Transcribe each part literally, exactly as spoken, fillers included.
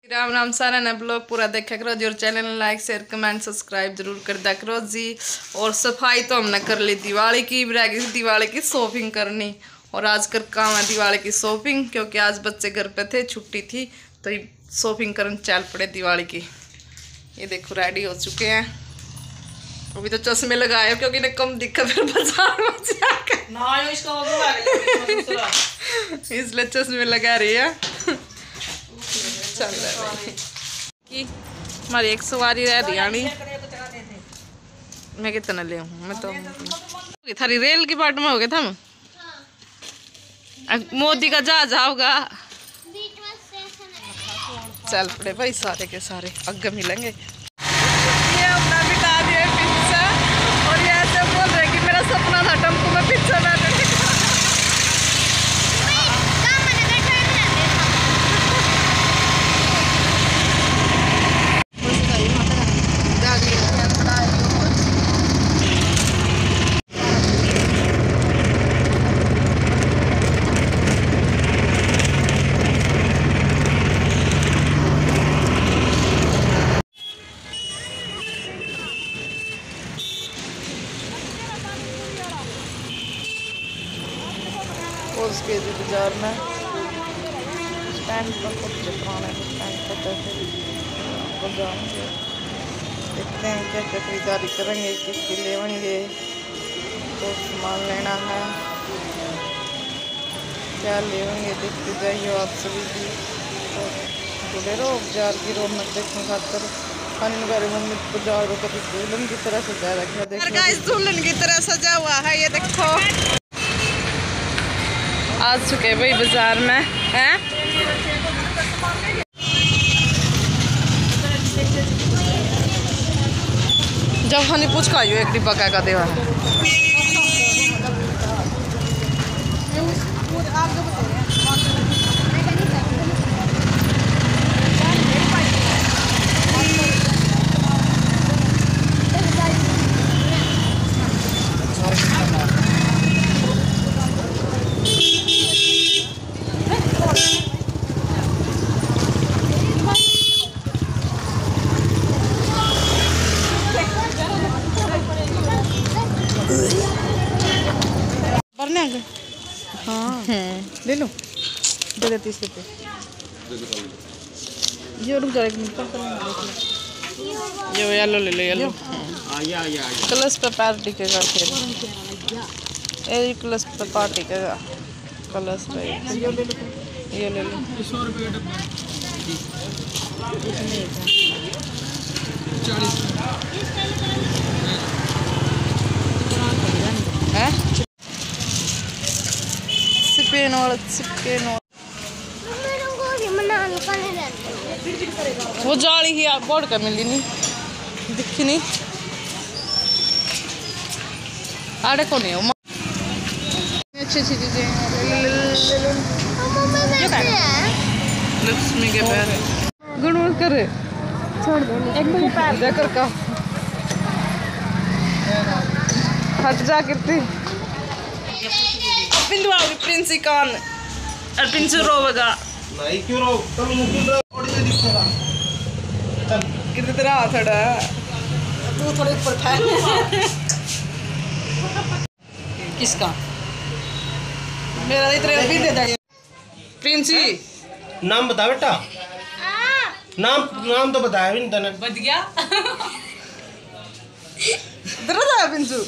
राम राम सारा ने ब्लॉग पूरा देखा करो जी और channel like share comment subscribe जरूर कर दिया करो जी। और सफाई तो हमने कर ली, दिवाली की रह गई दिवाली की शॉपिंग करनी और आज कर काम है दिवाली की शॉपिंग, क्योंकि आज बच्चे घर पे थे, छुट्टी थी तो ये शॉपिंग करने चल पड़े दिवाली की। ये देखो रेडी हो चुके हैं, अभी तो चश्मे लगाए क्योंकि इन्हें कम दिक्कत है बाजार में इसलिए चश्मे लगा रही है। चल रहा कि हमारी एक सवारी रह रही आनी, मैं कितना ले हूँ मैं तो थारी रेल की पार्ट में हो गए था हम। मोदी का जहाज आओगा, चल पड़े भाई सारे के सारे अग्गे मिलेंगे। ये अपना बिता दिया पिज्जा और ये ऐसे बोल रहे कि मेरा सपना था टम्पू में पिज्जा बैठे। उसके जी बाजार में स्टैंड पर कुछ पुराने स्टैंड पर जाएंगे, देखते हैं क्या क्या खरीदारी करेंगे, किसकी लेवेंगे, तो सामान लेना है क्या लेवेंगे देखते जाइए आप सभी की। तो जुड़े रहो बाजार की रौनक देखने खातर। मम्मी बाजार को कभी दुल्हन की तरह सजा रखा, देखो दुल्हन की तरह सजा हुआ है। ये देखो आ चुके भाई बाजार में हैं। जब हनी पूछ का एक डिब्बा क्या का देवा हाँ ले लो, दे दे तीस रुपये। ये रुक जाए एक मिनट, ये येलो ले लो, येलो कलर्स पे पार्टी के का खेल, ये कलर्स पे पार्टी के का कलर्स पे ये ले लो, ये ले लो है चिपकेन और चिपकेन और वो जाली ही आप बोर्ड का मिली नहीं दिखी नहीं आड़े को नहीं हो अच्छी अच्छी चीजें लक्ष्मी के पैर गुणवत्ता करे छोड़ दो एक मिनट पैर देकर का हट जा करती बिंदु आओगी प्रिंसी कान और प्रिंसी रोवेगा नहीं क्यों रो चल मुकुल रो थोड़ी सी दिखेगा चल कितने तेरा थोड़ा तू थोड़े ऊपर फैल किसका मेरा इतने भी दे दे प्रिंसी नाम बता बेटा नाम नाम तो बताया भी नहीं तूने बच गया इधर आ प्रिंसू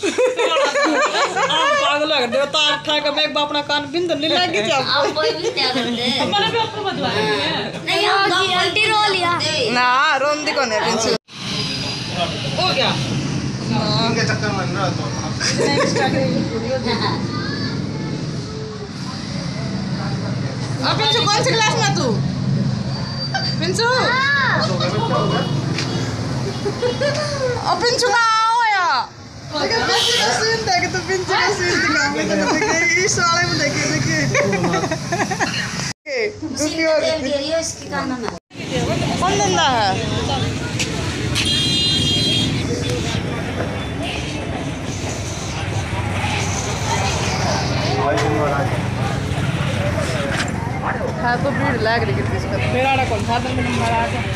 पागल लग रहे हो तार ठा का मैं अपना कान बिंद नहीं लगी जा आप कोई भी क्या करते हमारा भी आपको बदवाया है नहीं हम उल्टी रो लिया ना रोम दी कोने पिंचू हो गया इनके चक्कर में ना तो नेक्स्ट आगे वीडियो देखो। अब पिंचू कौन सी क्लास में तू पिंचू अब पिंचू ना आओ यार देखो पिंचू का सीन देखे तो पिंचू का सीन दिखा मैं तो देखे इस वाले में देखे देखे दूसरी और इसकी का नाम है कौन धंधा है आ तो भीड़ लग रही कितनी इसका मेरा कौन साधन में नंबर आ गया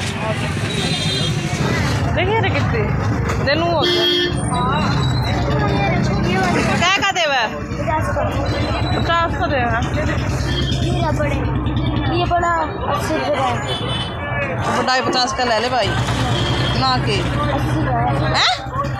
देखिए रे कितनी देनू हो क्या का देवा पचास को देवा ये बड़े ये बड़ा अस्सी रुपये है ढाई पचास का ले ले भाई ना के अस्सी का है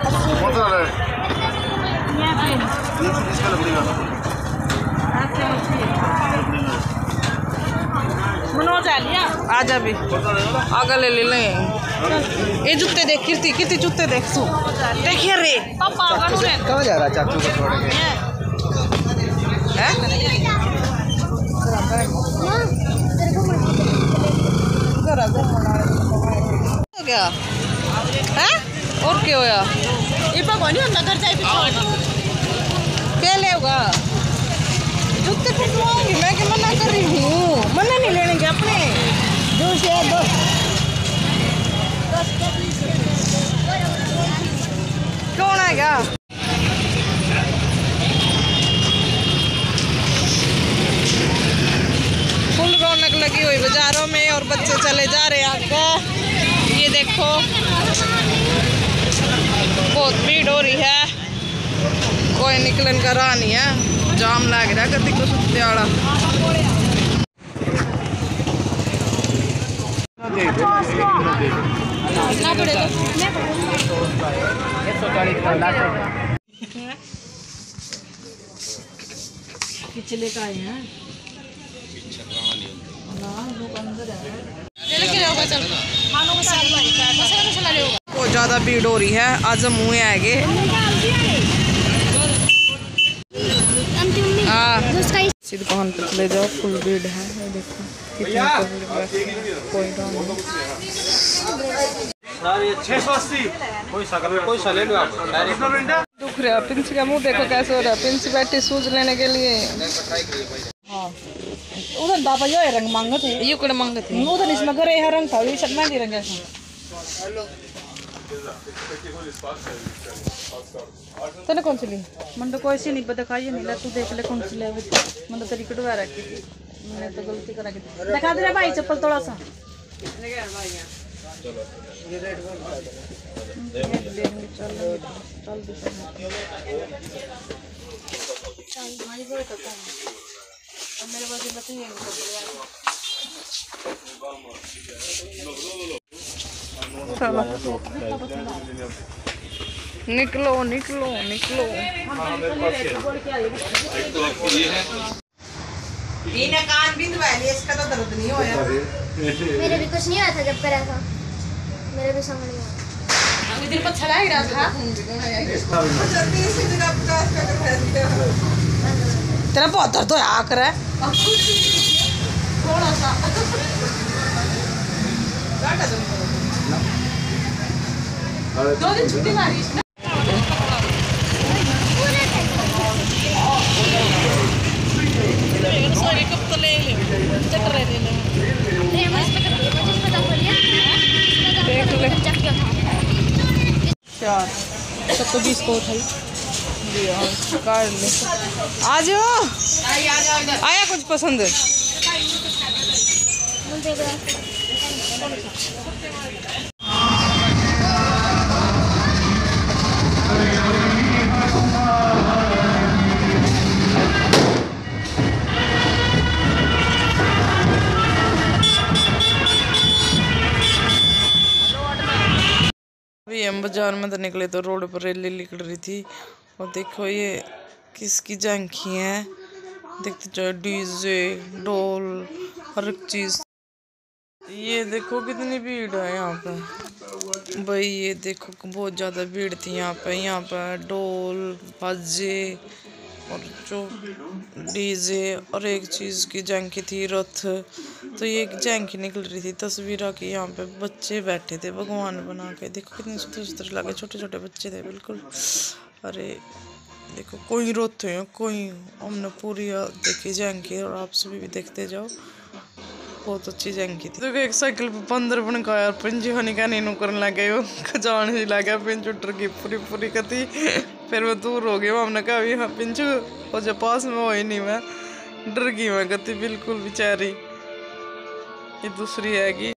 आ जा भी आगे ले ले लें ये जूते देख कीर्ति कीर्ति जूते देख तू देखिए रे कहाँ जा रहा चाचू को छोड़ के हैं क्या है और क्या होया ये भगवान नगर जाए क्या लेगा जूते पहनवाऊंगी मैं क्या मना कर रही हूँ मना नहीं लेने के अपने दो से दो कौन है क्या फुल रौनक लगी हुई बाजारों में और बच्चे चले जा रहे हैं आगे ये देखो बहुत भीड़ हो रही है कोई निकलन का राह नहीं है जाम लग रहा कति को सुत्ते वाला पिछले का है बहुत ज्यादा भीड़ हो रही है आज हम मुँह आएंगे सीधे दुकान पर चले जाओ फुल भीड़ है ये देखो कितनी कोई दुख रहा पिंसी का मुंह देखो कैसे हो रहा है पिंसी बैठी सूज लेने के लिए उधर बाबा यो रंग मांगे थे ये कड़े मांगे थे उधर इसमें करे है रंग था ये सब मैं रंग है तने कौन सी ली मन तो कोई सी नहीं पता खाइए नहीं ला तू देख ले कौन सी ले मन तो तेरी कटवा रखी थी मैंने तो गलती करा के दिखा दे रे भाई चप्पल थोड़ा सा मेरे पास बताइए निकलो निकलो निकलो बिना कान भी दबाए इसका तो दर्द नहीं होया मेरे भी कुछ नहीं हुआ था जब करा था मेरे भी समझ नहीं आया इधर पर छड़ा ही रहा था तेरा बहुत दर्द होया आकर है थोड़ा सा दो दिन छुट्टी मारी इसने सॉरी कब तो ले ले चक्कर रह ले देख ले चार सब तो बीस को था काट ले आ जाओ आया कुछ पसंद अभी हम बाजार में तो निकले तो रोड पर रैली निकल रही थी और देखो ये किसकी झांकी है देखते जाओ डीजे ढोल हर एक चीज ये देखो कितनी भीड़ है यहाँ पे भाई ये देखो बहुत ज़्यादा भीड़ थी यहाँ पे यहाँ पे ढोल बाजे और जो डीजे और एक चीज़ की झांकी थी रथ तो ये एक झांकी निकल रही थी तस्वीर की यहाँ पे बच्चे बैठे थे भगवान बना के देखो कितने सुंदर सुंदर लगे छोटे छोटे बच्चे थे बिल्कुल अरे देखो कोई रोते हैं कोई हमने पूरी देखी झांकी और आप सभी भी देखते जाओ बहुत अच्छी झांकी थी देखो एक साइकिल पे बंदर बन गया यार पिंजू होने का नहीं करने लगे वो खजान ही लगा पिंजू उतर गई पूरी पूरी कती फिर मैं दूर हो गई हमने कहा अभी हाँ पिंजू और जब पास में हो ही नहीं मैं डर गई मैं कती बिल्कुल बेचारी ये दूसरी हैगी।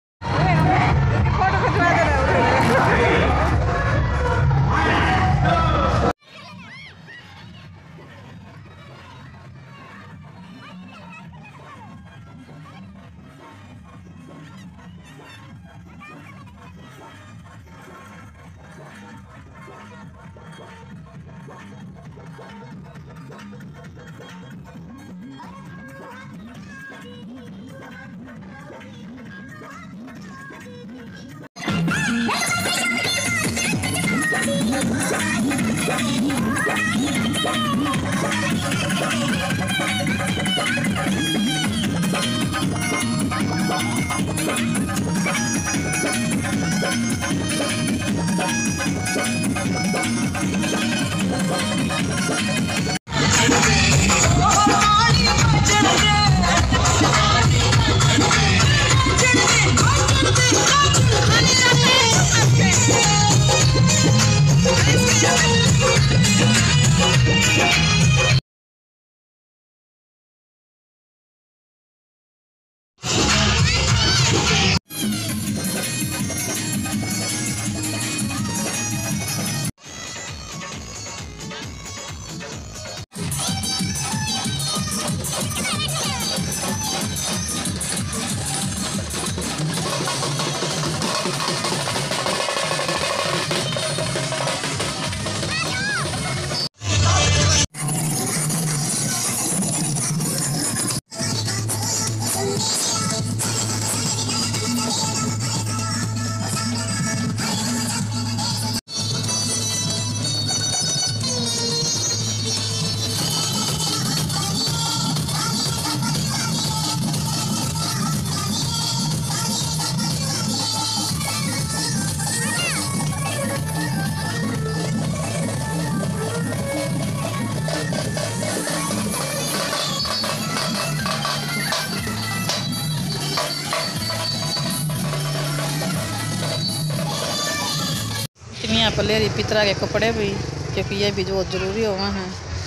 यहाँ पर ले रही पितरा के कपड़े भी, क्योंकि ये भी बहुत जरूरी हो वहाँ है।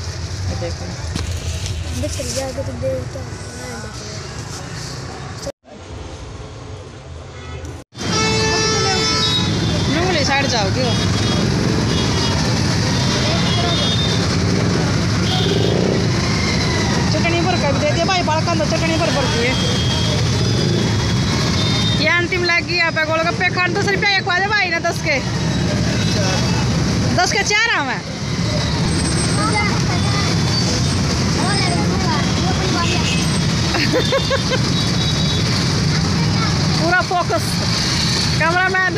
ये देखो नूंगली साइड जाओगी चटनी भर कर दे दिया भाई, बालका तो चटनी भर भर दिए। ये अंतिम लग गई आप गोलगप्पे खान दस रुपया एक वाले भाई ना, दस के दस के चार आम है। पूरा फोकस कैमरामैन।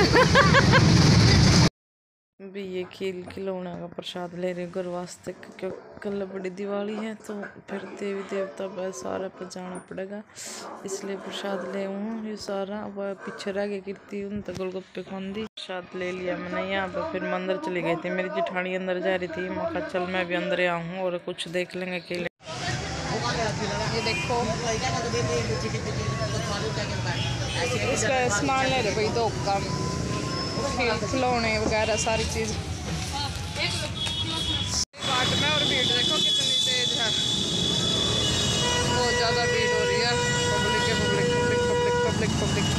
भी ये खील खिलौना का प्रसाद ले रहे घर वास्ते, क्योंकि कल बड़ी दिवाली है तो फिर देवी देवता पर सारा पर जाना पड़ेगा, इसलिए प्रसाद ले हूँ ये सारा। वह पीछे रह गई कीर्ति उन तो गोलगप्पे खान दी, प्रसाद ले लिया मैंने। यहाँ पर फिर मैं अंदर चली गई थी, मेरी जेठानी अंदर जा रही थी, मैं कहा चल मैं भी अंदर आऊँ और कुछ देख लेंगे अकेले। ये देखो इसका सामान ले रहे भाई, दो काम खिलौने वगैरह सारी चीज बाट में। और भीड़ देखो कितनी तेज है, बहुत ज्यादा भीड़ हो रही है। पब्लिक है public public public public public.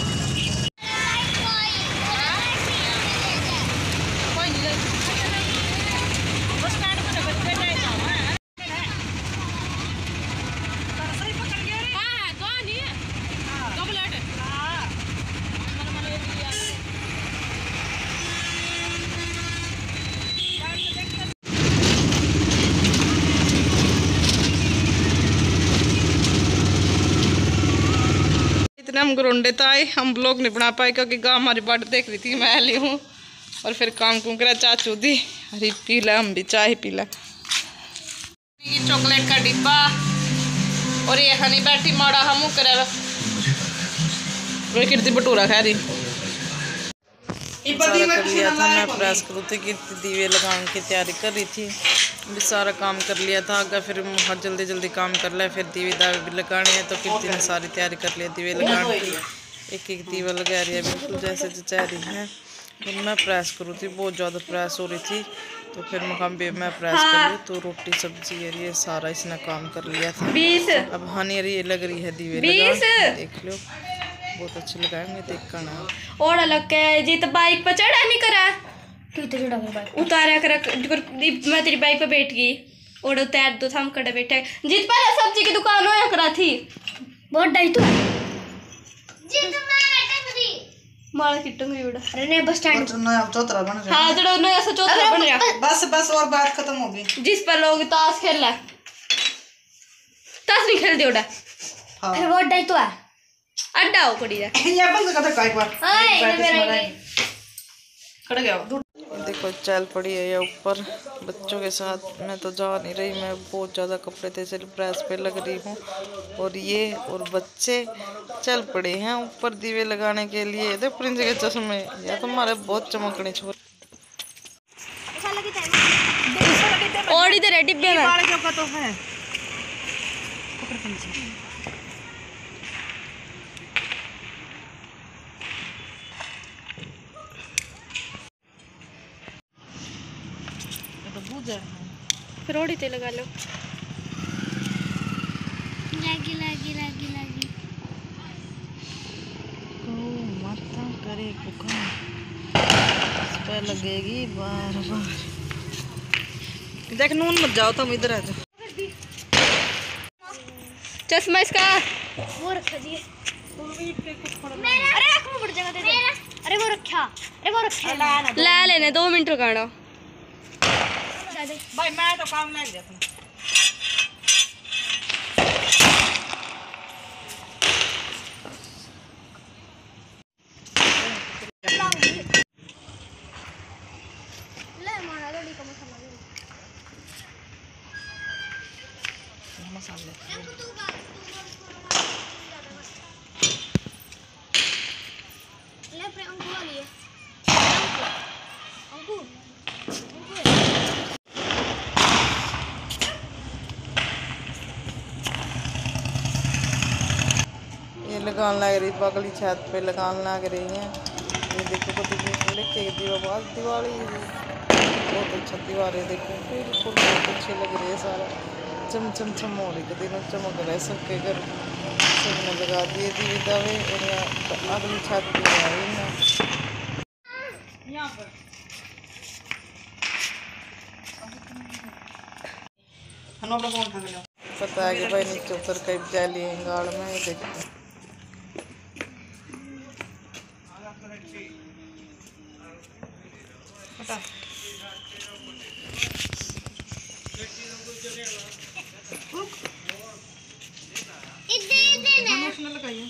हम ग्रोंडे तो आए, हम ब्लॉग नहीं बना पाए क्योंकि गाँव हमारी बाट देख रही थी, मैं ली हूँ और फिर काम कुम करा। चाचू दी अरे पी ला, हम भी चाय पी ला। चॉकलेट का डिब्बा और ये हनी बैठी माड़ा हम करा कीर्ति भटूरा खा रही। सारा कर लिया था मैं, प्रेस करूँ थी कीर्ति दीवे लगाने की तैयारी कर रही थी, भी सारा काम कर लिया था। अगर फिर बहुत जल्दी जल्दी काम कर लिया, फिर दीवे दावे भी लगाने हैं तो कीर्ति ने सारी तैयारी कर लिया दीवे लगाने की। एक एक दीवा लगा रही है बिल्कुल जैसे जचा रही है। फिर मैं प्रेस करूँ थी, बहुत ज़्यादा प्रेस हो रही थी तो फिर मैं मैं प्रेस कर लूँ तो रोटी सब्जी ये सारा इसने काम कर लिया था। अब हनी ये लग रही है दीवे लगा, देख लो बहुत अच्छे लगाएंगे देखकर ना। और अलग के जी तो बाइक पर चढ़ा नहीं करा तू तो चढ़ा मेरी बाइक उतारा कर मैं तेरी बाइक पे बैठ गई और उतार दो हम कड़े बैठे जीत पहले सब्जी की दुकान होया करा थी बहुत डाई तू जीत माल की टंगरी उड़ा अरे नहीं बस स्टैंड नया चौतरा बन रहा हाँ जड़ा नया सा चौथा बन रहा बस बस और बात खत्म हो गई। जिस पर लोग ताश खेल रहा ताश नहीं खेल दे उड़ा हाँ अरे बहुत डाई तू है अड्डा हो पड़ी रहा ये बंद कर दे एक बार हाय ये मेरा ही खड़ गया दूर देखो चल पड़ी है ये ऊपर बच्चों के साथ। मैं तो जा नहीं रही, मैं बहुत ज़्यादा कपड़े थे सिर्फ प्रेस पे लग रही हूँ। और ये और बच्चे चल पड़े हैं ऊपर दीवे लगाने के लिए। देख प्रिंस के चश्मे या तो हमारे बहुत चमकने छोड़। और इधर है डिब्बे में बालियों का तो है फिर ओड़ी ते लगा लो लागी लागी लागी लागी माता करे इस पे लगेगी बार बार। देख नून मत जाओ तुम इधर आ जाओ। चश्मा इसका वो रखा जी अरे आँख में पड़ जाएगा दे अरे वो रखा अरे वो रखा ला लेने दो मिनट रुकाना भाई मैं तो काम नहीं जाता। ले मारा लोड़ी का मसाला मसाले ले प्रे अंकुर वाली है अंकुर ये लगान लग रही बगली छत पे लगान लग रही है। ये देखो तो लेके दीवार दिवाली बहुत अच्छा दीवार है। देखो बिल्कुल बहुत अच्छे लग रही है। सारा चम चम चम हो रही दिनों चमक रहा है सबके घर। सबने लगा दिए दीवे दावे और यहाँ अगली छत पे आ रही है यहाँ पर हम लोग कौन खा गया पता है कि भाई नीचे उतर कहीं जा लिए गाड़ में। ये देखो लगाइए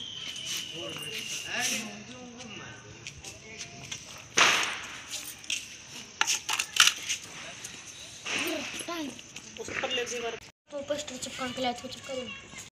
तो पोस्टर चिपकाने के लिए चिपका